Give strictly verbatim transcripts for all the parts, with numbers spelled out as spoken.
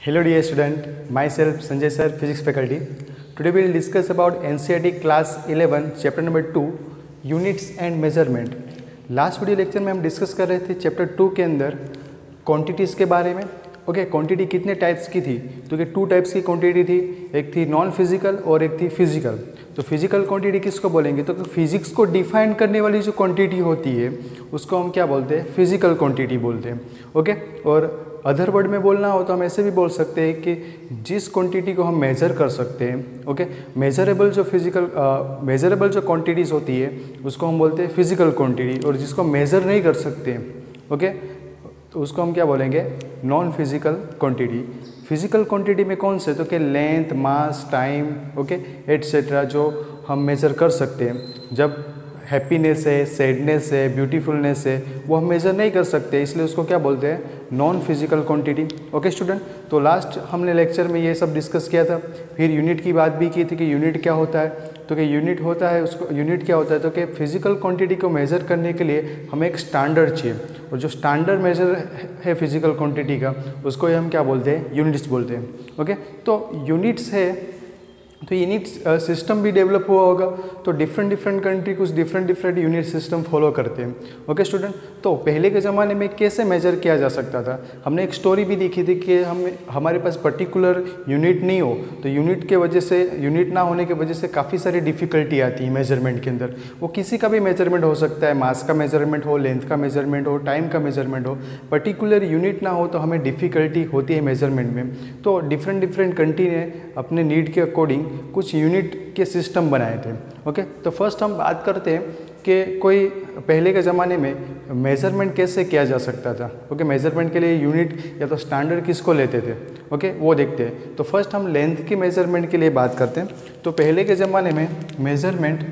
Hello dear student, myself Sanjay sir, physics faculty. Today we will discuss about N C E R T class eleven chapter number two units and measurement. Last video lecture में हम discuss कर रहे थे chapter two के अंदर quantities के बारे में. ओके okay, क्वांटिटी कितने टाइप्स की थी? तो कि टू टाइप्स की क्वांटिटी थी, एक थी नॉन फिजिकल और एक थी फिजिकल. तो फिजिकल क्वांटिटी किसको बोलेंगे? तो फिजिक्स को डिफाइन करने वाली जो क्वांटिटी होती है उसको हम क्या बोलते हैं? फिजिकल क्वांटिटी बोलते हैं. Okay okay? और अदर वर्ड में बोलना हो तो हम ऐसे भी बोल सकते हैं कि जिस क्वांटिटी को हम मेज़र कर सकते हैं. ओके मेजरेबल जो फिजिकल मेजरेबल जो क्वांटिटीज़ होती है उसको हम बोलते हैं फिजिकल क्वांटिटी, और जिसको मेज़र नहीं कर सकते ओके तो उसको हम क्या बोलेंगे? Non physical quantity. Physical quantity में कौन से? तो कि length, mass, time okay etcetera जो हम मेज़र कर सकते हैं. जब हैप्पीनेस है, सैडनेस है, ब्यूटीफुलनेस है, वो हम मेज़र नहीं कर सकते, इसलिए उसको क्या बोलते हैं? Non physical quantity. Okay student, तो लास्ट हमने लेक्चर में ये सब डिस्कस किया था. फिर यूनिट की बात भी की थी कि यूनिट क्या होता है. तो कि यूनिट होता है उसको यूनिट क्या होता है? तो कि फिजिकल क्वांटिटी को मेज़र करने के लिए हमें एक स्टैंडर्ड चाहिए, और जो स्टैंडर्ड मेजर है फिजिकल क्वांटिटी का उसको हम क्या बोलते हैं? यूनिट्स बोलते हैं. ओके तो यूनिट्स है तो यूनिट सिस्टम भी डेवलप हुआ होगा, तो डिफरेंट डिफरेंट कंट्री कुछ different different unit system follow करते हैं. ओके स्टूडेंट, तो पहले के ज़माने में कैसे मेजर किया जा सकता था? हमने एक स्टोरी भी देखी थी कि हम हमारे पास पर्टिकुलर यूनिट नहीं हो तो यूनिट के वजह से यूनिट ना होने की वजह से काफ़ी सारी डिफ़िकल्टी आती है मेजरमेंट के अंदर. वो किसी का भी मेजरमेंट हो सकता है, मास का मेजरमेंट हो, लेंथ का मेजरमेंट हो, टाइम का मेजरमेंट हो. पर्टिकुलर यूनिट ना हो तो हमें डिफ़िकल्टी होती है मेजरमेंट में. तो डिफरेंट डिफरेंट कंट्री ने अपने नीड के अकॉर्डिंग कुछ यूनिट के सिस्टम बनाए थे. ओके तो फर्स्ट हम बात करते हैं कि कोई पहले के ज़माने में मेज़रमेंट कैसे किया जा सकता था. ओके मेज़रमेंट के लिए यूनिट या तो स्टैंडर्ड किसको लेते थे? ओके वो देखते हैं. तो फर्स्ट हम लेंथ की मेज़रमेंट के लिए बात करते हैं. तो पहले के ज़माने में मेज़रमेंट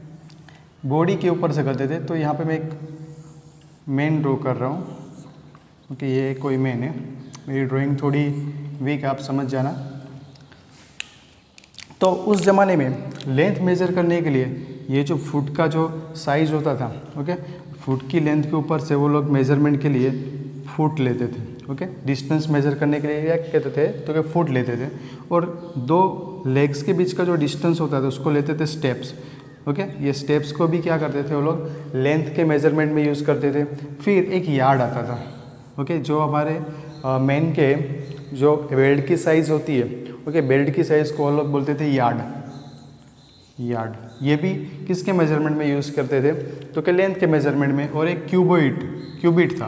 बॉडी के ऊपर से करते थे. तो यहाँ पे मैं एक मेन ड्रॉ कर रहा हूँ. ओके ये कोई मेन है, मेरी ड्राइंग थोड़ी वीक, आप समझ जाना. तो उस ज़माने में लेंथ मेज़र करने के लिए ये जो फुट का जो साइज़ होता था, ओके फुट की लेंथ के ऊपर से वो लोग मेज़रमेंट के लिए फुट लेते थे. ओके डिस्टेंस मेज़र करने के लिए क्या कहते थे? तो कि फुट लेते थे. और दो लेग्स के बीच का जो डिस्टेंस होता था उसको लेते थे स्टेप्स. ओके ये स्टेप्स को भी क्या करते थे वो लोग? लेंथ के मेज़रमेंट में यूज़ करते थे. फिर एक यार्ड आता था. ओके जो हमारे मेन के जो बेल्ट की साइज़ होती है, ओके बेल्ट की साइज़ को हम लोग बोलते थे यार्ड. यार्ड ये भी किसके मेजरमेंट में यूज़ करते थे? तो कि लेंथ के मेजरमेंट में. और एक क्यूबोइड क्यूबिट था.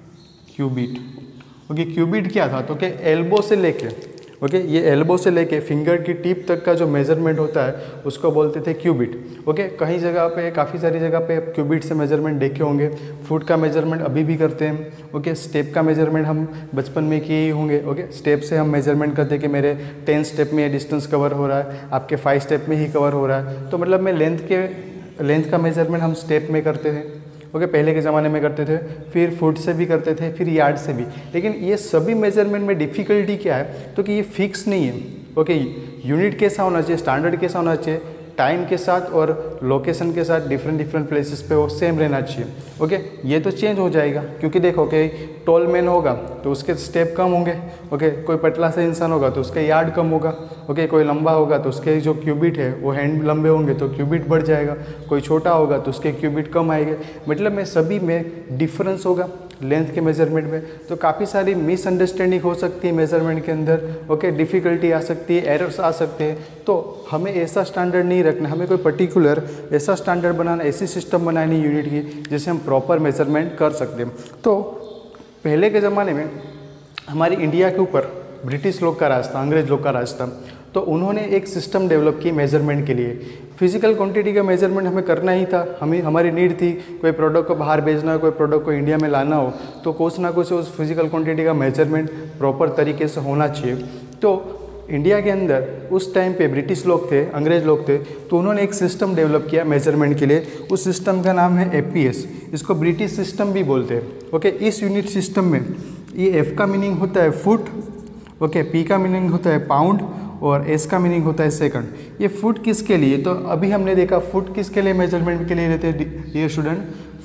क्यूबिट ओके क्यूबिट क्या था? तो कि एल्बो से लेके ओके ये एल्बो से लेके फिंगर की टिप तक का जो मेजरमेंट होता है उसको बोलते थे क्यूबिट. ओके कहीं जगह पे, काफ़ी सारी जगह पे क्यूबिट से मेजरमेंट देखे होंगे. फुट का मेजरमेंट अभी भी करते हैं. ओके स्टेप का मेजरमेंट हम बचपन में किए ही होंगे. ओके स्टेप से हम मेजरमेंट करते हैं कि मेरे टेन स्टेप में ये डिस्टेंस कवर हो रहा है, आपके फाइव स्टेप में ही कवर हो रहा है. तो मतलब मैं लेंथ के लेंथ का मेजरमेंट हम स्टेप में करते थे. ओके okay, पहले के ज़माने में करते थे. फिर फुट से भी करते थे, फिर यार्ड से भी. लेकिन ये सभी मेजरमेंट में डिफ़िकल्टी क्या है? तो कि ये फिक्स नहीं है. ओके okay, यूनिट कैसा होना चाहिए, स्टैंडर्ड कैसा होना चाहिए, टाइम के साथ और लोकेशन के साथ डिफरेंट डिफरेंट प्लेसेस पे वो सेम रहना चाहिए. ओके okay, ये तो चेंज हो जाएगा क्योंकि देखो कि टॉल मैन होगा तो उसके स्टेप कम होंगे. ओके okay, कोई पतला सा इंसान होगा तो उसका यार्ड कम होगा. ओके okay, कोई लंबा होगा तो उसके जो क्यूबिट है वो हैंड लंबे होंगे तो क्यूबिट बढ़ जाएगा. कोई छोटा होगा तो उसके क्यूबिट कम आएंगे. मतलब में सभी में डिफरेंस होगा लेंथ के मेजरमेंट में. तो काफ़ी सारी मिसअंडरस्टैंडिंग हो सकती है मेजरमेंट के अंदर. ओके डिफ़िकल्टी आ सकती है, एरर्स आ सकते हैं. तो हमें ऐसा स्टैंडर्ड नहीं रखना, हमें कोई पर्टिकुलर ऐसा स्टैंडर्ड बनाना, ऐसी सिस्टम बनानी यूनिट की जिससे हम प्रॉपर मेजरमेंट कर सकते हैं. तो पहले के ज़माने में हमारी इंडिया के ऊपर ब्रिटिश लोग का राज था, अंग्रेज लोग का राज था. तो उन्होंने एक सिस्टम डेवलप की मेजरमेंट के लिए. फिजिकल क्वांटिटी का मेजरमेंट हमें करना ही था. हमें हमारी नीड थी कोई प्रोडक्ट को बाहर भेजना हो, कोई प्रोडक्ट को इंडिया में लाना हो तो कुछ ना कुछ उस फिजिकल क्वांटिटी का मेजरमेंट प्रॉपर तरीके से होना चाहिए. तो इंडिया के अंदर उस टाइम पे ब्रिटिश लोग थे, अंग्रेज लोग थे, तो उन्होंने एक सिस्टम डेवलप किया मेजरमेंट के लिए. उस सिस्टम का नाम है ए पी एस. इसको ब्रिटिश सिस्टम भी बोलते हैं. ओके इस यूनिट सिस्टम में ये एफ का मीनिंग होता है फुट, ओके पी का मीनिंग होता है पाउंड, और एस का मीनिंग होता है सेकंड. ये फुट किसके लिए? तो अभी हमने देखा फुट किसके लिए मेजरमेंट के लिए लेते हैं डियर स्टूडेंट?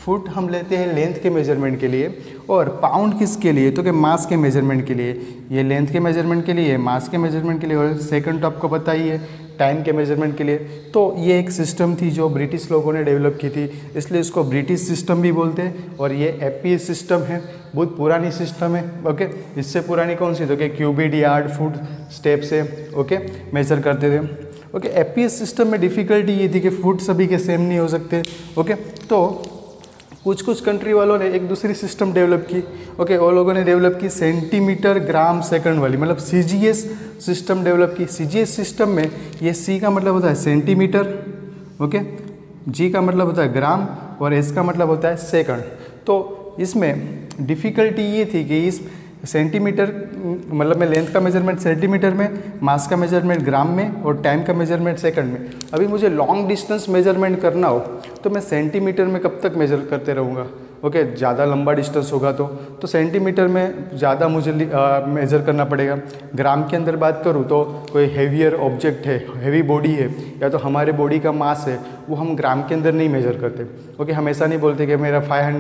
फुट हम लेते हैं लेंथ के मेजरमेंट के लिए, और पाउंड किसके लिए, तो कि मास के मेजरमेंट के लिए। ये लेंथ के मेजरमेंट के लिए, मास के मेजरमेंट के लिए, और सेकंड तो आपको पता ही है टाइम के मेजरमेंट के लिए। तो ये एक सिस्टम थी जो ब्रिटिश लोगों ने डेवलप की थी, इसलिए इसको ब्रिटिश सिस्टम भी बोलते हैं। और ये एपीएस सिस्टम है, बहुत पुरानी सिस्टम है। ओके, इससे पुरानी कौन सी, तो कि क्यूबिड यार्ड फुट स्टेप से ओके मेजर करते थे। ओके, एपीएस सिस्टम में डिफ़िकल्टी ये थी कि फुट सभी के सेम नहीं हो सकते। ओके, तो कुछ कुछ कंट्री वालों ने एक दूसरी सिस्टम डेवलप की। ओके, वो लोगों ने डेवलप की सेंटीमीटर ग्राम सेकंड वाली, मतलब सीजीएस सिस्टम डेवलप की। सीजीएस सिस्टम में ये सी का मतलब होता है सेंटीमीटर, ओके, जी का मतलब होता है ग्राम, और एस का मतलब होता है सेकंड। तो इसमें डिफ़िकल्टी ये थी कि इस सेंटीमीटर मतलब में लेंथ का मेजरमेंट सेंटीमीटर में, मास का मेजरमेंट ग्राम में, और टाइम का मेजरमेंट सेकंड में। अभी मुझे लॉन्ग डिस्टेंस मेजरमेंट करना हो तो मैं सेंटीमीटर में कब तक मेजर करते रहूँगा। ओके, ज़्यादा लंबा डिस्टेंस होगा तो तो सेंटीमीटर में ज़्यादा मुझे मेज़र करना पड़ेगा। ग्राम के अंदर बात करूँ तो कोई हेवियर ऑब्जेक्ट है, हेवी बॉडी है, या तो हमारे बॉडी का मास है, वो हम ग्राम के अंदर नहीं मेज़र करते। ओके, हम ऐसा नहीं बोलते कि मेरा पाँच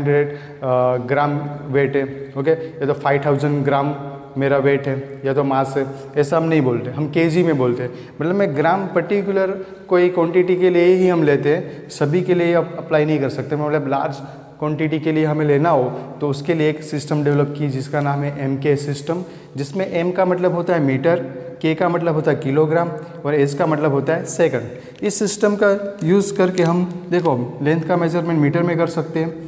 सौ ग्राम वेट है, ओके, या तो पाँच हज़ार ग्राम मेरा वेट है, या तो मास है, ऐसा हम नहीं बोलते, हम केजी में बोलते हैं। मतलब मैं ग्राम पर्टिकुलर कोई क्वांटिटी के लिए ही हम लेते हैं, सभी के लिए अप्लाई नहीं कर सकते। मतलब लार्ज क्वांटिटी के लिए हमें लेना हो तो उसके लिए एक सिस्टम डेवलप की जिसका नाम है एम के सिस्टम, जिसमें एम का मतलब होता है मीटर, के का मतलब होता है किलोग्राम, और एस का मतलब होता है सेकंड। इस सिस्टम का यूज़ करके हम देखो लेंथ का मेजरमेंट मीटर में कर सकते हैं,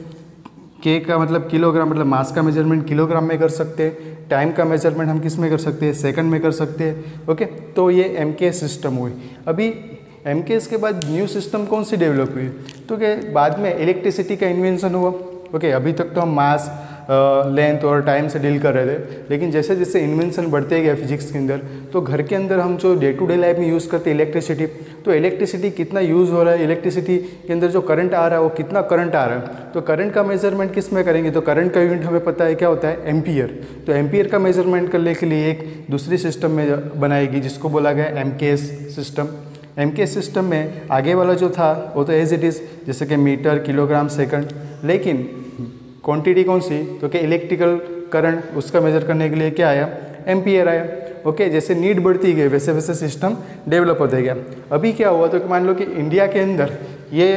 के का मतलब किलोग्राम, मतलब मास का मेजरमेंट किलोग्राम में कर सकते हैं, टाइम का मेजरमेंट हम किस में कर सकते हैं, सेकंड में कर सकते हैं। ओके, तो ये एम के सिस्टम हुई। अभी एम के के बाद न्यू सिस्टम कौन सी डेवलप हुई, तो कि बाद में इलेक्ट्रिसिटी का इन्वेंशन हुआ। ओके, अभी तक तो हम मास लेंथ और टाइम से डील कर रहे थे, लेकिन जैसे जैसे इन्वेंशन बढ़ते गए फिजिक्स के अंदर, तो घर के अंदर हम जो डे टू डे लाइफ में यूज़ करते हैं इलेक्ट्रिसिटी, तो इलेक्ट्रिसिटी कितना यूज़ हो रहा है, इलेक्ट्रिसिटी के अंदर जो करंट आ रहा है वो कितना करंट आ रहा है, तो करंट का मेजरमेंट किस में करेंगे, तो करंट का यूनिट हमें पता है क्या होता है, एम्पियर। तो एम्पियर का मेजरमेंट करने के लिए एक दूसरी सिस्टम में बनाएगी जिसको बोला गया M K S system. M K S system में आगे वाला जो था वो तो एज इट इज़, जैसे कि मीटर, किलोग्राम, सेकंड, लेकिन क्वांटिटी कौन सी, तो कि इलेक्ट्रिकल करंट, उसका मेजर करने के लिए क्या आया, एम्पियर आया। ओके, जैसे नीड बढ़ती गई वैसे वैसे सिस्टम डेवलप होता गया। अभी क्या हुआ, तो मान लो कि इंडिया के अंदर ये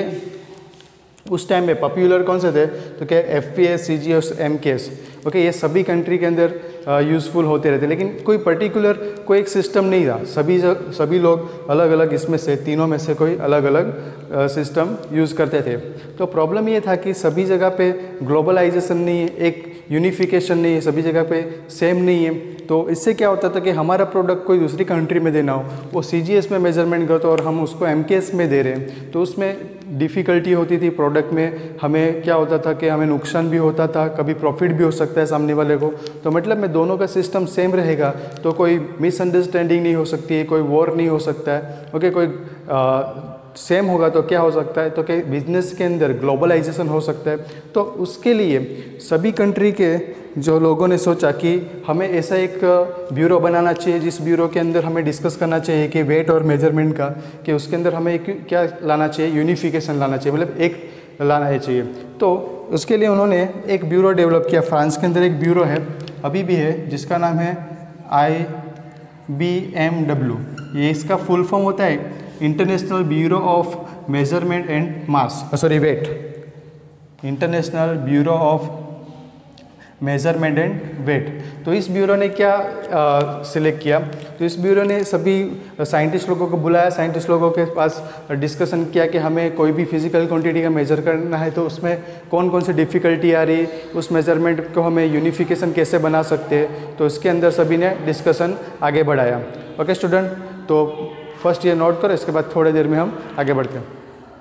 उस टाइम में पॉपुलर कौन से थे, तो क्या F P S, C G S, M K S. Okay, ये सभी कंट्री के अंदर यूज़फुल होते रहते, लेकिन कोई पर्टिकुलर कोई एक सिस्टम नहीं था, सभी सभी लोग अलग अलग इसमें से तीनों में से कोई अलग अलग सिस्टम यूज़ करते थे। तो प्रॉब्लम ये था कि सभी जगह पे ग्लोबलाइजेशन नहीं है, एक यूनिफिकेशन नहीं है, सभी जगह पे सेम नहीं है। तो इससे क्या होता था कि हमारा प्रोडक्ट कोई दूसरी कंट्री में देना हो, वो सी जी एस में मेजरमेंट करता और हम उसको एम के एस में दे रहे हैं, तो उसमें डिफ़िकल्टी होती थी प्रोडक्ट में। हमें क्या होता था कि हमें नुकसान भी होता था, कभी प्रॉफिट भी हो सकता है सामने वाले को। तो मतलब में दोनों का सिस्टम सेम रहेगा तो कोई मिसअंडरस्टैंडिंग नहीं हो सकती है, कोई वॉर नहीं हो सकता है। ओके, कोई आ, सेम होगा तो क्या हो सकता है, तो कि बिजनेस के अंदर ग्लोबलाइजेशन हो सकता है। तो उसके लिए सभी कंट्री के जो लोगों ने सोचा कि हमें ऐसा एक ब्यूरो बनाना चाहिए जिस ब्यूरो के अंदर हमें डिस्कस करना चाहिए कि वेट और मेजरमेंट का, कि उसके अंदर हमें एक क्या लाना चाहिए, यूनिफिकेशन लाना चाहिए, मतलब एक लाना है चाहिए। तो उसके लिए उन्होंने एक ब्यूरो डेवलप किया। फ्रांस के अंदर एक ब्यूरो है, अभी भी है, जिसका नाम है आई बी एम डब्ल्यू। ये इसका फुल फॉर्म होता है international bureau of measurement and mass, sorry weight, international bureau of measurement and weight. तो इस ब्यूरो ने क्या सिलेक्ट किया, तो इस ब्यूरो ने सभी साइंटिस्ट लोगों को बुलाया, साइंटिस्ट लोगों के पास डिस्कशन किया कि हमें कोई भी फिजिकल क्वांटिटी का मेजर करना है तो उसमें कौन कौन सी डिफ़िकल्टी आ रही, उस मेजरमेंट को हमें यूनिफिकेशन कैसे बना सकते हैं। तो इसके अंदर सभी ने डिस्कशन आगे बढ़ाया। ओके स्टूडेंट, तो फर्स्ट ये नोट करो, इसके बाद थोड़ी देर में हम आगे बढ़ते हैं।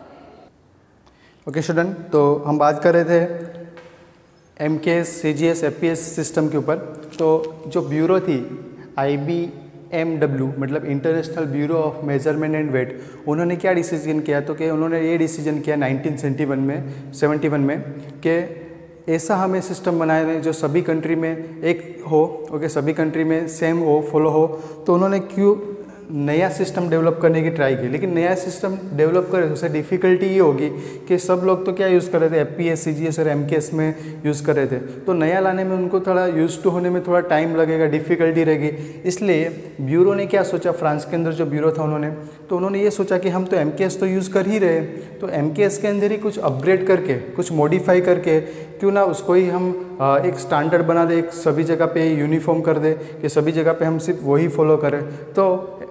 ओके स्टूडेंट, तो हम बात कर रहे थे M K S, C G S, F P S system के ऊपर। तो जो ब्यूरो थी आई बी एम डब्ल्यू, मतलब international bureau of measurement and weight, उन्होंने क्या डिसीजन किया, तो कि उन्होंने ये डिसीजन किया नाइनटीन सेवेंटी वन में सेवेंटी वन में कि ऐसा हमें सिस्टम बनाए रहे जो सभी कंट्री में एक हो, ओके, सभी कंट्री में सेम हो, फॉलो हो। तो उन्होंने क्यों नया सिस्टम डेवलप करने की ट्राई की, लेकिन नया सिस्टम डेवलप करे तो उससे डिफ़िकल्टी ये होगी कि सब लोग तो क्या यूज़ कर रहे थे, F P S, C G S और एम के एस में यूज़ कर रहे थे, तो नया लाने में उनको थोड़ा यूज टू होने में थोड़ा टाइम लगेगा, डिफ़िकल्टी रहेगी। इसलिए ब्यूरो ने क्या सोचा, फ्रांस के अंदर जो ब्यूरो था उन्होंने, तो उन्होंने ये सोचा कि हम तो एम के एस तो यूज़ कर ही रहे, तो एम के एस के अंदर ही कुछ अपग्रेड करके, कुछ मॉडिफाई करके क्यों ना उसको ही हम एक स्टैंडर्ड बना दे, एक सभी जगह पे यूनिफॉर्म कर दे कि सभी जगह पे हम सिर्फ वही फॉलो करें। तो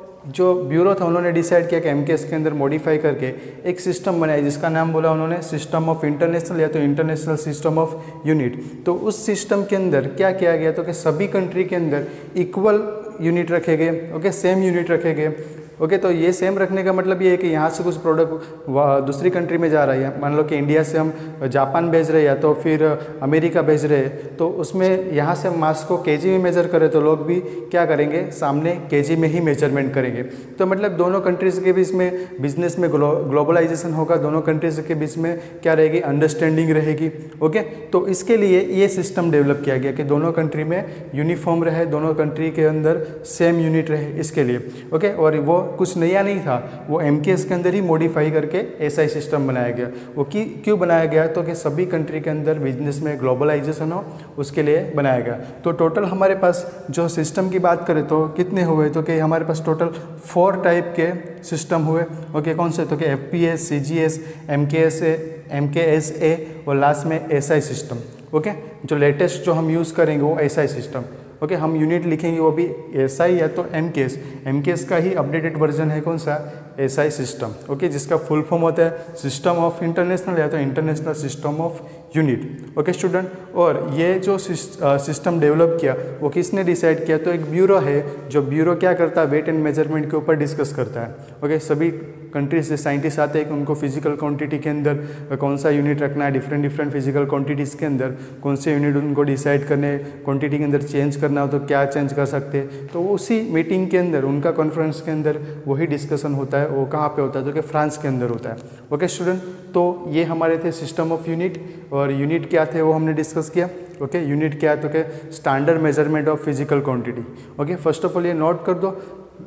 जो ब्यूरो था उन्होंने डिसाइड किया कि एम के एस के अंदर मॉडिफाई करके एक सिस्टम बनाया जिसका नाम बोला उन्होंने सिस्टम ऑफ इंटरनेशनल या तो इंटरनेशनल सिस्टम ऑफ यूनिट। तो उस सिस्टम के अंदर क्या किया गया, तो कि सभी कंट्री के अंदर इक्वल यूनिट रखे गए, ओके, सेम यूनिट रखे गए, ओके। तो ये सेम रखने का मतलब ये है कि यहाँ से कुछ प्रोडक्ट दूसरी कंट्री में जा रहा है, मान लो कि इंडिया से हम जापान भेज रहे हैं या तो फिर अमेरिका भेज रहे हैं, तो उसमें यहाँ से हम मास को केजी में मेजर करें तो लोग भी क्या करेंगे, सामने केजी में ही मेजरमेंट करेंगे। तो मतलब दोनों कंट्रीज़ के बीच में बिजनेस में ग्लो, ग्लोबलाइजेशन होगा, दोनों कंट्रीज़ के बीच में क्या रहेगी, अंडरस्टैंडिंग रहेगी, ओके। तो इसके लिए ये सिस्टम डेवलप किया गया कि दोनों कंट्री में यूनिफॉर्म रहे, दोनों कंट्री के अंदर सेम यूनिट रहे, इसके लिए, ओके। और वो कुछ नया नहीं था, वो एम के एस के अंदर ही मॉडिफाई करके ऐसा ही सिस्टम बनाया गया। वो की क्यों बनाया गया, तो कि सभी कंट्री के अंदर बिजनेस में ग्लोबलाइजेशन हो, उसके लिए बनाया गया। तो टोटल हमारे पास जो सिस्टम की बात करें तो कितने हुए, तो कि हमारे पास टोटल फोर टाइप के सिस्टम हुए, ओके। कौन से, तो कि F P S, C G S, M K S A, M K S A और लास्ट में एस आई सिस्टम, ओके। जो लेटेस्ट जो हम यूज़ करेंगे वो एस आई सिस्टम, ओके। हम यूनिट लिखेंगे वो भी एस आई या तो M K S, M K S का ही अपडेटेड वर्जन है कौन सा, एस आई सिस्टम, ओके, जिसका फुल फॉर्म होता है सिस्टम ऑफ इंटरनेशनल या तो international system of unit, okay student. और ये जो सिस्टम डेवलप किया वो किसने डिसाइड किया, तो एक ब्यूरो है, जो ब्यूरो क्या करता है, वेट एंड मेजरमेंट के ऊपर डिस्कस करता है, ओके। सभी कंट्रीज से साइंटिस्ट आते हैं कि उनको फिजिकल क्वांटिटी के अंदर कौन सा यूनिट रखना है, डिफरेंट डिफरेंट फिजिकल क्वांटिटीज़ के अंदर कौन से यूनिट उनको डिसाइड करने, क्वांटिटी के अंदर चेंज करना हो तो क्या चेंज कर सकते हैं। तो उसी मीटिंग के अंदर, उनका कॉन्फ्रेंस के अंदर वही डिस्कशन होता है। वो कहाँ पे होता है, तो कि फ्रांस के अंदर होता है, ओके स्टूडेंट। तो ये हमारे थे सिस्टम ऑफ यूनिट, और यूनिट क्या थे वो हमने डिस्कस किया, ओके। यूनिट क्या है, तो कि standard measurement of physical quantity, okay. First of all ये नोट कर दो,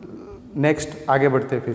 नेक्स्ट आगे बढ़ते फिर,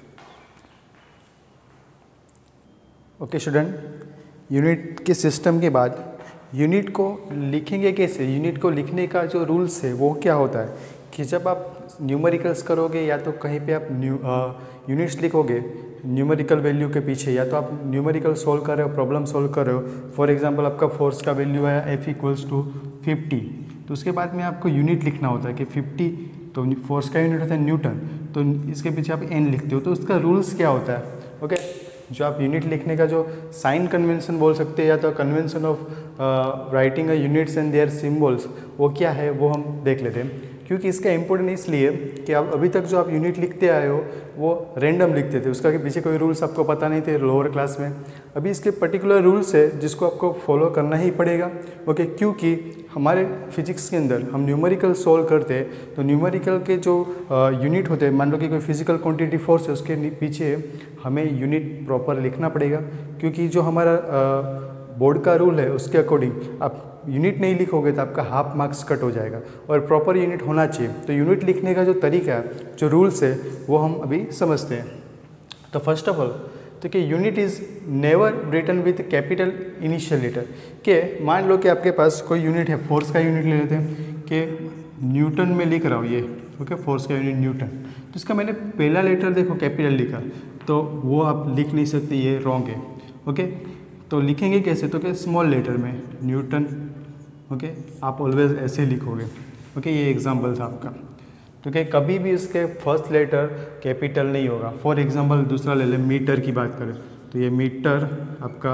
ओके स्टूडेंट। यूनिट के सिस्टम के बाद यूनिट को लिखेंगे कैसे, यूनिट को लिखने का जो रूल्स है वो क्या होता है कि जब आप न्यूमेरिकल्स करोगे या तो कहीं पे आप न्यू यूनिट्स लिखोगे न्यूमेरिकल वैल्यू के पीछे, या तो आप न्यूमेरिकल सोल्व कर रहे हो, प्रॉब्लम सोल्व कर रहे हो, फॉर एग्जांपल आपका फोर्स का वैल्यू है एफ इक्वल्स टू फिफ्टी, तो उसके बाद में आपको यूनिट लिखना होता है कि फिफ्टी, तो फोर्स का यूनिट होता है न्यूटन, तो इसके पीछे आप एन लिखते हो। तो उसका रूल्स क्या होता है, ओके। जो आप यूनिट लिखने का जो साइन कन्वेंशन बोल सकते हैं या तो convention of writing a units and their symbols, वो क्या है वो हम देख लेते हैं। क्योंकि इसका इम्पोर्टेंट इसलिए कि आप अभी तक जो आप यूनिट लिखते आए हो वो रैंडम लिखते थे, उसका कि पीछे कोई रूल्स आपको पता नहीं थे लोअर क्लास में। अभी इसके पर्टिकुलर रूल्स है जिसको आपको फॉलो करना ही पड़ेगा, ओके। क्योंकि हमारे फिजिक्स के अंदर हम न्यूमेरिकल सोल्व करते हैं, तो न्यूमेरिकल के जो यूनिट होते हैं, मान लो कि कोई फिजिकल क्वांटिटी फोर्स है, उसके पीछे हमें यूनिट प्रॉपर लिखना पड़ेगा। क्योंकि जो हमारा बोर्ड का रूल है उसके अकॉर्डिंग आप यूनिट नहीं लिखोगे तो आपका हाफ मार्क्स कट हो जाएगा, और प्रॉपर यूनिट होना चाहिए। तो यूनिट लिखने का जो तरीका है, जो रूल्स है, वो हम अभी समझते हैं। तो फर्स्ट ऑफ ऑल तो कि unit is never written with capital initial letter. के मान लो कि आपके पास कोई यूनिट है, फोर्स का यूनिट ले लेते हैं कि न्यूटन में लिख रहा हूँ ये, ओके, फोर्स का यूनिट न्यूटन, तो इसका मैंने पहला लेटर देखो कैपिटल लिखा, तो वो आप लिख नहीं सकते, ये रॉन्ग है, ओके। तो लिखेंगे कैसे, तो कि स्मॉल लेटर में न्यूटन, ओके, आप ऑलवेज ऐसे लिखोगे, ओके। ये एग्जांपल था आपका, तो कि कभी भी इसके फर्स्ट लेटर कैपिटल नहीं होगा। फॉर एग्जांपल दूसरा ले लें, मीटर की बात करें तो ये मीटर आपका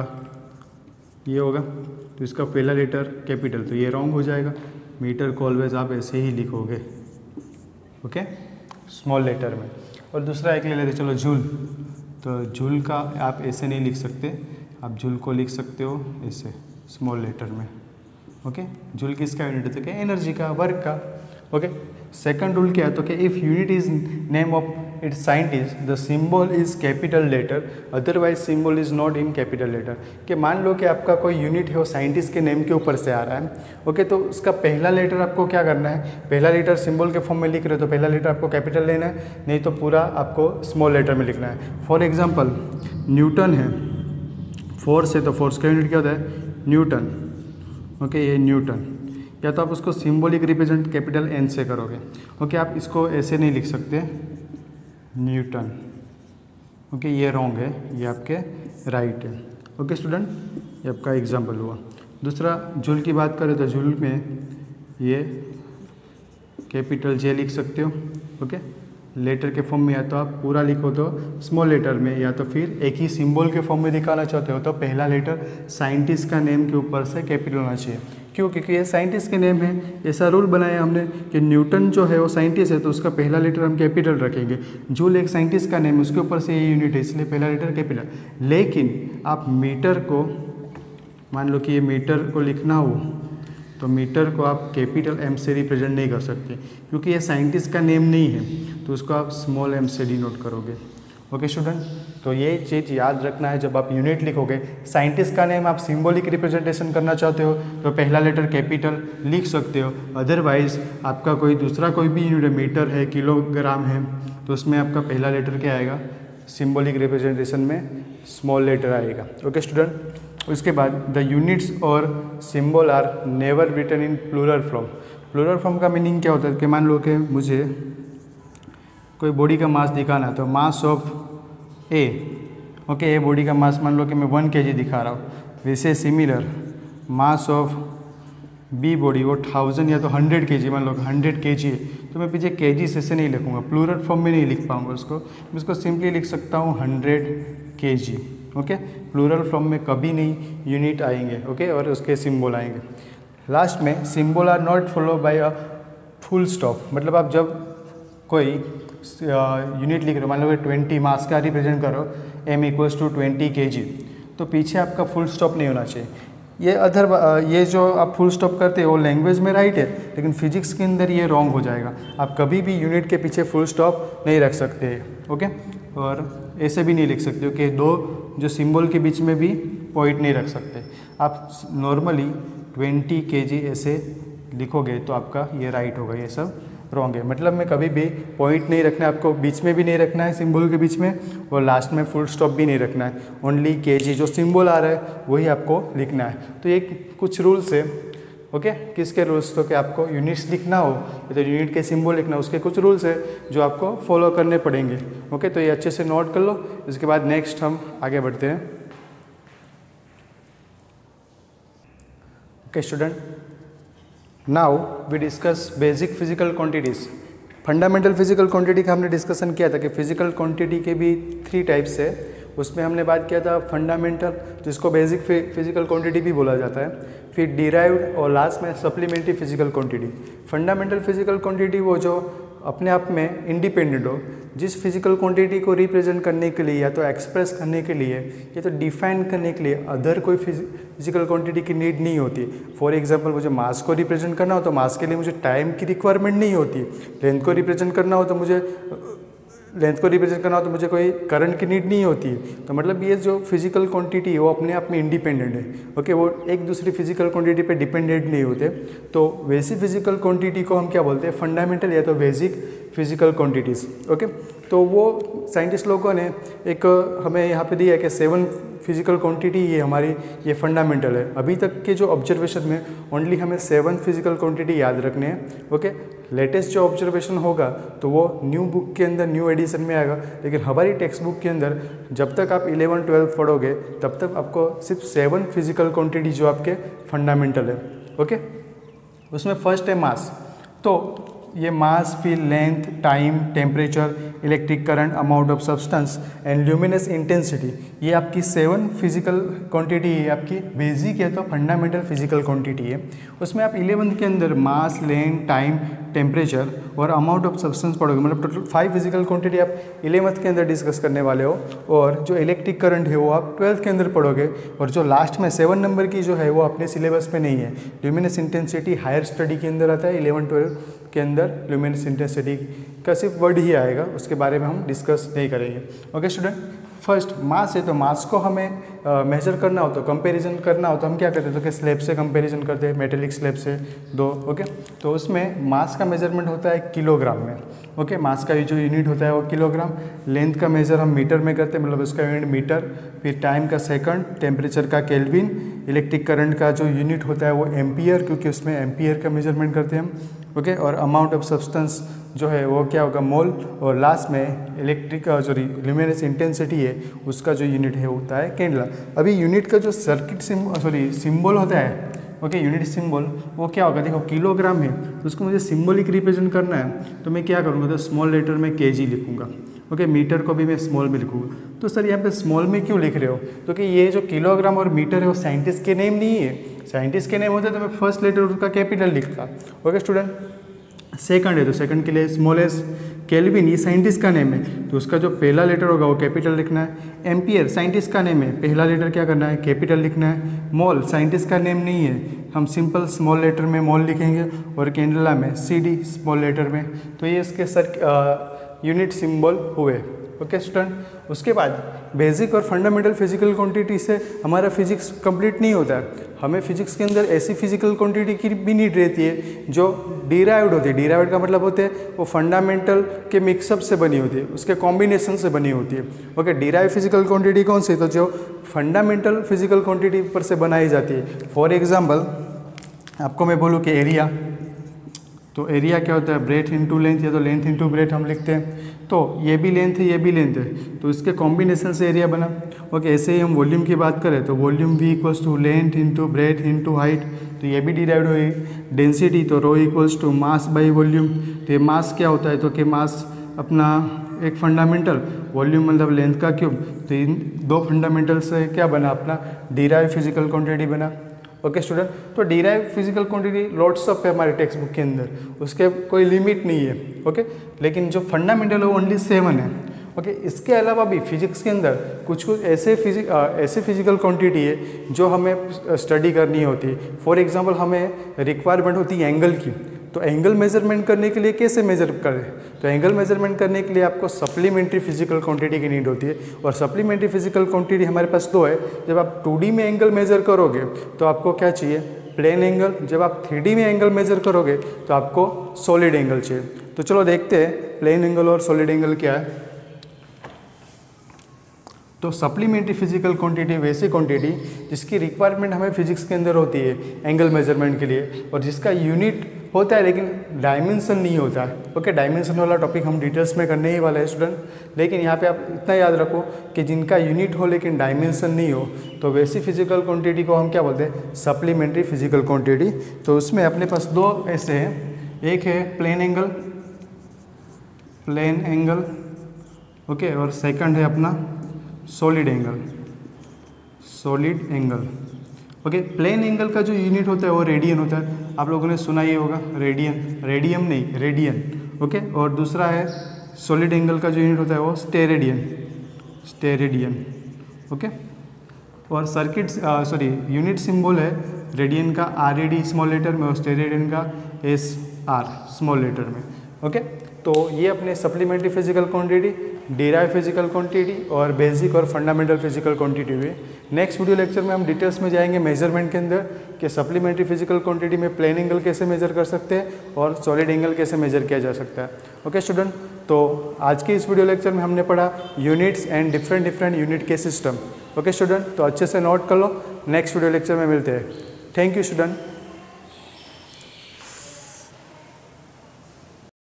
ये होगा, तो इसका पहला लेटर कैपिटल, तो ये रॉन्ग हो जाएगा। मीटर को ऑलवेज आप ऐसे ही लिखोगे, ओके, स्मॉल लेटर में। और दूसरा एक ले लेते चलो, जूल, तो जूल का आप ऐसे नहीं लिख सकते, आप जूल को लिख सकते हो ऐसे स्मॉल लेटर में, ओके। जूल किसका यूनिट है, एनर्जी का, वर्क का, ओके। सेकंड रूल क्या है, तो कि if unit is name of its scientist, the symbol is capital letter, otherwise symbol is not in capital letter। कि मान लो कि आपका कोई यूनिट है वो साइंटिस्ट के नेम के ऊपर से आ रहा है, ओके, तो उसका पहला लेटर आपको क्या करना है, पहला लेटर सिंबल के फॉर्म में लिख रहे हो तो पहला लेटर आपको कैपिटल लेना है, नहीं तो पूरा आपको स्मॉल लेटर में लिखना है। फॉर एग्जांपल न्यूटन है, फोर्स है तो फोर्स का यूनिट क्या होता है, न्यूटन, ओके, ये न्यूटन, या तो आप उसको सिंबॉलिक रिप्रेजेंट कैपिटल एन से करोगे, ओके, आप इसको ऐसे नहीं लिख सकते न्यूटन, ओके, ये रॉन्ग है, ये आपके राइट है, ओके स्टूडेंट, ये आपका एग्जाम्पल हुआ। दूसरा जूल की बात करें तो जूल में ये कैपिटल जे लिख सकते हो, ओके, लेटर के फॉर्म में, या तो आप पूरा लिखो तो स्मॉल लेटर में, या तो फिर एक ही सिंबल के फॉर्म में दिखाना चाहते हो तो पहला लेटर साइंटिस्ट का नेम के ऊपर से कैपिटल होना चाहिए। क्यों? क्योंकि ये साइंटिस्ट के नेम है, ऐसा रूल बनाया हमने कि न्यूटन जो है वो साइंटिस्ट है तो उसका पहला लेटर हम कैपिटल रखेंगे। जूल एक साइंटिस्ट का नेम है, उसके ऊपर से ये यूनिट है, इसलिए पहला लेटर कैपिटल। लेकिन आप मीटर को, मान लो कि ये मीटर को लिखना हो तो मीटर को आप कैपिटल एम से रिप्रेजेंट नहीं कर सकते, क्योंकि ये साइंटिस्ट का नेम नहीं है, तो उसको आप स्मॉल एम से डिनोट करोगे। ओके स्टूडेंट, तो ये चीज़ याद रखना है जब आप यूनिट लिखोगे। साइंटिस्ट का नेम आप सिंबॉलिक रिप्रेजेंटेशन करना चाहते हो तो पहला लेटर कैपिटल लिख सकते हो, अदरवाइज आपका कोई दूसरा कोई भी यूनिट है, मीटर है, किलोग्राम है, तो उसमें आपका पहला लेटर क्या आएगा, सिंबॉलिक रिप्रेजेंटेशन में स्मॉल लेटर आएगा। ओके स्टूडेंट, उसके बाद द यूनिट्स और symbol are never written in plural form. Plural form का मीनिंग क्या होता है कि मान लो कि मुझे कोई बॉडी का मास दिखाना है तो मास ऑफ ए, ओके, ये बॉडी का मास मान लो कि मैं वन के जी दिखा रहा हूँ, वैसे similar mass of B body वो थाउजेंड या तो हंड्रेड के जी, मान लो हंड्रेड के जी है तो मैं पीछे के जी से नहीं लिखूँगा, प्लूरल फॉर्म में नहीं लिख पाऊँगा उसको, मैं उसको सिंपली लिख सकता हूँ हंड्रेड के जी। ओके, प्लूरल फॉर्म में कभी नहीं यूनिट आएंगे, ओके, और उसके सिंबल आएंगे। लास्ट में symbol are not follow by a full stop, मतलब आप जब कोई यूनिट लिख रहे हो, मान लो ट्वेंटी मास का रिप्रेजेंट करो, एम इक्वल्स टू ट्वेंटी के जी, तो पीछे आपका फुल स्टॉप नहीं होना चाहिए। ये अदर ये जो आप फुल स्टॉप करते हो वो लैंग्वेज में राइट है, लेकिन फिजिक्स के अंदर ये रॉन्ग हो जाएगा। आप कभी भी यूनिट के पीछे फुल स्टॉप नहीं रख सकते, ओके, और ऐसे भी नहीं लिख सकते हो कि दो जो सिंबल के बीच में भी पॉइंट नहीं रख सकते। आप नॉर्मली ट्वेंटी के जी ऐसे लिखोगे तो आपका ये राइट होगा, ये सब रॉन्ग है। मतलब में कभी भी पॉइंट नहीं रखना है, आपको बीच में भी नहीं रखना है सिंबल के बीच में, और लास्ट में फुल स्टॉप भी नहीं रखना है। ओनली के जी जो सिंबल आ रहा है वही आपको लिखना है। तो ये कुछ रूल्स है, ओके, किसके रूल्स, तो कि आपको यूनिट्स लिखना हो तो यूनिट के सिंबल लिखना, उसके कुछ रूल्स है जो आपको फॉलो करने पड़ेंगे। ओके, तो ये अच्छे से नोट कर लो। इसके बाद नेक्स्ट हम आगे बढ़ते हैं। Okay student, now we discuss basic physical quantities. Fundamental physical quantity का हमने डिस्कशन किया था कि फिजिकल क्वांटिटी के भी थ्री टाइप्स है। उसमें हमने बात किया था फंडामेंटल, जिसको बेसिक फिजिकल क्वांटिटी भी बोला जाता है, फिर डिराइव्ड, और लास्ट में supplementary physical quantity. Fundamental physical quantity वो जो अपने आप में इंडिपेंडेंट हो, जिस फिजिकल क्वांटिटी को रिप्रेजेंट करने के लिए या तो एक्सप्रेस करने के लिए या तो डिफाइन करने के लिए अदर कोई फिजिकल क्वांटिटी की नीड नहीं होती। फॉर एग्जांपल, मुझे मास को रिप्रेजेंट करना हो तो मास के लिए मुझे टाइम की रिक्वायरमेंट नहीं होती। लेंथ को रिप्रेजेंट करना हो तो मुझे लेंथ को रिप्रेजेंट करना हो तो मुझे कोई करंट की नीड नहीं होती है। तो मतलब ये जो फिजिकल क्वांटिटी है वो अपने आप में इंडिपेंडेंट है, ओके, वो एक दूसरी फिजिकल क्वांटिटी पे डिपेंडेंट नहीं होते। तो वैसी फिजिकल क्वांटिटी को हम क्या बोलते हैं, फंडामेंटल या तो बेसिक फिजिकल क्वांटिटीज़। ओके, तो वो साइंटिस्ट लोगों ने एक हमें यहाँ पे दिया है कि सेवन फिजिकल क्वांटिटी ये हमारी ये फंडामेंटल है। अभी तक के जो ऑब्जर्वेशन में ओनली हमें सेवन फिजिकल क्वांटिटी याद रखने हैं। ओके, लेटेस्ट जो ऑब्जर्वेशन होगा तो वो न्यू बुक के अंदर न्यू एडिशन में आएगा, लेकिन हमारी टेक्स्ट बुक के अंदर जब तक आप इलेवन ट्वेल्व पढ़ोगे तब तक आपको सिर्फ सेवन फिजिकल क्वांटिटी जो आपके फंडामेंटल है। ओके, उसमें फर्स्ट है मास। तो ये मास, फिर length, time, temperature, electric current, amount of substance and luminous intensity, ये आपकी सेवन फिजिकल क्वांटिटी है, आपकी बेसिक है तो फंडामेंटल फिजिकल क्वांटिटी है। उसमें आप इलेवंथ के अंदर मास, लेंथ, टाइम, टेम्परेचर और अमाउंट ऑफ सब्सटेंस पढ़ोगे, मतलब टोटल फाइव फिजिकल क्वांटिटी आप इलेवंथ के अंदर डिस्कस करने वाले हो, और जो इलेक्ट्रिक करंट है वो आप ट्वेल्थ के अंदर पढ़ोगे, और जो लास्ट में सेवन नंबर की जो है वो अपने सिलेबस में नहीं है। ल्यूमिनस इंटेंसिटी हायर स्टडी के अंदर आता है, इलेवन ट्वेल्व के अंदर ल्यूमिनस इंटेंसिटी का सिर्फ वर्ड ही आएगा, उसके बारे में हम डिस्कस नहीं करेंगे। ओके स्टूडेंट, फर्स्ट मास है, तो मास को हमें मेजर करना हो तो कंपैरिजन करना हो तो हम क्या करते हैं, तो कि स्लैब से कंपैरिजन करते हैं, मेटेलिक स्लैब से दो। ओके, तो उसमें मास का मेजरमेंट होता है किलोग्राम में। ओके, मास का जो यूनिट होता है वो किलोग्राम, लेंथ का मेजर हम मीटर में करते हैं, मतलब उसका यूनिट मीटर, फिर टाइम का सेकंड, टेम्परेचर का केल्विन, इलेक्ट्रिक करंट का जो यूनिट होता है वो एम्पियर, क्योंकि उसमें एम्पियर का मेजरमेंट करते हैं हम। ओके, और अमाउंट ऑफ सब्सटेंस जो है वो क्या होगा, मोल, और लास्ट में इलेक्ट्रिक सॉरी ल्यूमिनस इंटेंसिटी है उसका जो यूनिट है होता है कैंडला। अभी यूनिट का जो सर्किट सिम सॉरी सिंबल होता है, ओके, यूनिट सिंबल वो क्या होगा, देखो किलोग्राम है तो उसको मुझे सिंबलिक रिप्रेजेंट करना है, तो मैं क्या करूँगा, तो स्मॉल लेटर में केजी लिखूँगा। ओके, मीटर को भी मैं स्मॉल में लिखूँगा। तो सर यहाँ पे स्मॉल में क्यों लिख रहे हो, क्योंकि ये जो किलोग्राम और मीटर है वो साइंटिस्ट के नेम नहीं है। साइंटिस्ट के नेम होते तो मैं फर्स्ट लेटर उसका कैपिटल लिखता। ओके स्टूडेंट, सेकंड है तो सेकंड के लिए स्मॉल एस, केल्विन ये साइंटिस्ट का नेम है तो उसका जो पहला लेटर होगा वो कैपिटल लिखना है। एम्पियर साइंटिस्ट का नेम है, पहला लेटर क्या करना है, कैपिटल लिखना है। मोल साइंटिस्ट का नेम नहीं है, हम सिंपल स्मॉल लेटर में मोल लिखेंगे, और कैंडला में सी डी स्मॉल लेटर में। तो ये इसके सर यूनिट सिंबल हुए। ओके स्टूडेंट, उसके बाद बेसिक और फंडामेंटल फिजिकल क्वांटिटी से हमारा फिजिक्स कंप्लीट नहीं होता है। हमें फिजिक्स के अंदर ऐसी फिजिकल क्वांटिटी की भी नीड रहती है जो डिराइव्ड होती है। डिराइव्ड का मतलब होते हैं वो फंडामेंटल के मिक्सअप से बनी होती है, उसके कॉम्बिनेशन से बनी होती है। ओके, डिराइव फिजिकल क्वांटिटी कौन सी, तो जो फंडामेंटल फिजिकल क्वांटिटी पर से बनाई जाती है। फॉर एग्जाम्पल आपको मैं बोलूँ कि एरिया, तो एरिया क्या होता है, ब्रेथ इंटू लेंथ, या तो लेंथ इंटू ब्रेथ हम लिखते हैं। तो ये भी लेंथ है, ये भी लेंथ है, तो इसके कॉम्बिनेशन से एरिया बना। ओके, ऐसे ही हम वॉल्यूम की बात करें तो volume V equals to length into breadth into height, तो ये भी डिराइव्ड हुई। डेंसिटी तो rho equals to mass by volume, तो ये मास क्या होता है, तो कि मास अपना एक फंडामेंटल, वॉल्यूम मतलब लेंथ का क्यूब, तो इन दो फंडामेंटल से क्या बना, अपना डिराइव फिजिकल क्वांटिटी बना। ओके स्टूडेंट, तो derive physical quantity lots of है हमारे टेक्स्ट बुक के अंदर, उसके कोई लिमिट नहीं है। ओके, लेकिन जो फंडामेंटल है वो ओनली सेवन है। ओके, इसके अलावा भी फिजिक्स के अंदर कुछ कुछ ऐसे फिजिक ऐसे फिजिकल क्वांटिटी है जो हमें स्टडी करनी होती है। फॉर एग्जांपल हमें रिक्वायरमेंट होती है एंगल की, तो एंगल मेजरमेंट करने के लिए कैसे मेजर करें, तो एंगल मेजरमेंट करने के लिए आपको सप्लीमेंट्री फिजिकल क्वांटिटी की नीड होती है। और सप्लीमेंट्री फिजिकल क्वांटिटी हमारे पास दो है। जब आप टू डी में एंगल मेजर करोगे तो आपको क्या चाहिए, प्लेन एंगल। जब आप थ्री डी में एंगल मेजर करोगे तो आपको सॉलिड एंगल चाहिए। तो चलो देखते हैं प्लेन एंगल और सॉलिड एंगल क्या है। तो सप्लीमेंट्री फिजिकल क्वांटिटी वैसी क्वांटिटी जिसकी रिक्वायरमेंट हमें फिजिक्स के अंदर होती है एंगल मेजरमेंट के लिए, और जिसका यूनिट होता है लेकिन डायमेंशन नहीं होता है। ओके, डायमेंशन वाला टॉपिक हम डिटेल्स में करने ही वाला है स्टूडेंट, लेकिन यहाँ पे आप इतना याद रखो कि जिनका यूनिट हो लेकिन डायमेंशन नहीं हो, तो वैसी फिजिकल क्वांटिटी को हम क्या बोलते हैं, सप्लीमेंट्री फिजिकल क्वांटिटी। तो उसमें अपने पास दो ऐसे हैं, एक है plane angle, plane angle, okay, और सेकंड है अपना solid angle, solid angle. Okay, plane angle का जो यूनिट होता है वो रेडियन होता है, आप लोगों ने सुना ही होगा, रेडियन, रेडियम नहीं रेडियन। ओके, और दूसरा है सॉलिड एंगल का जो यूनिट होता है वो स्टेरेडियन, स्टेरेडियन। ओके, और सर्किट सॉरी यूनिट सिंबल है रेडियन का R A D small letter में और स्टेरेडियन का एस आर स्मॉल लेटर में। ओके, तो ये अपने supplementary physical quantity, derive physical quantity और बेसिक और फंडामेंटल फिजिकल क्वांटिटी हुई। नेक्स्ट वीडियो लेक्चर में हम डिटेल्स में जाएंगे मेजरमेंट के अंदर कि सप्लीमेंट्री फिजिकल क्वांटिटी में प्लेन एंगल कैसे मेजर कर सकते हैं और सॉलिड एंगल कैसे मेजर किया जा सकता है। ओके स्टूडेंट, तो आज के इस वीडियो लेक्चर में हमने पढ़ा units and different different unit के सिस्टम। ओके स्टूडेंट, तो अच्छे से नोट कर लो, नेक्स्ट वीडियो लेक्चर में मिलते हैं। Thank you student.